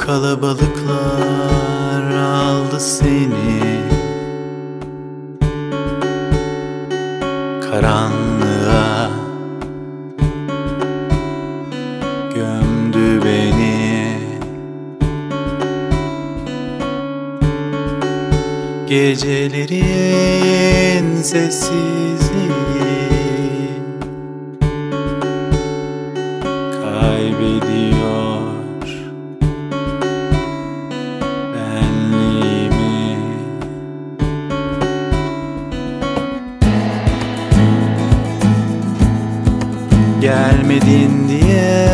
Kalabalıklar aldı seni, karanlığa gömdü beni. Gecelerin sessizliği kaybediyor benliğimi. Gelmedin diye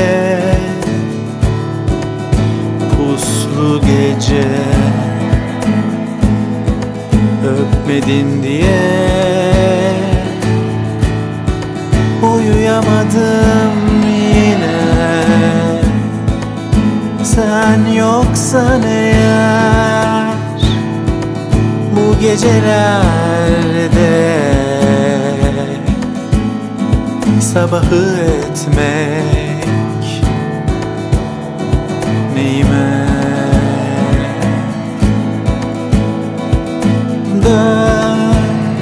puslu gece, öpmedin diye uyuyamadım yine. Sen yoksan eğer bu gecelerde sabahı etmek neyime? Dön,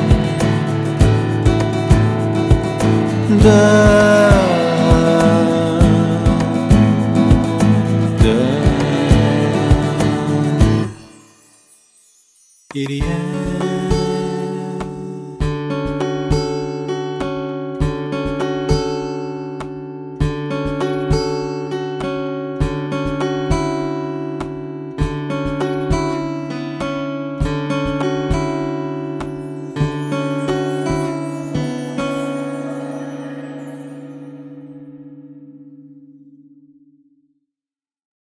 dön, dön geriye.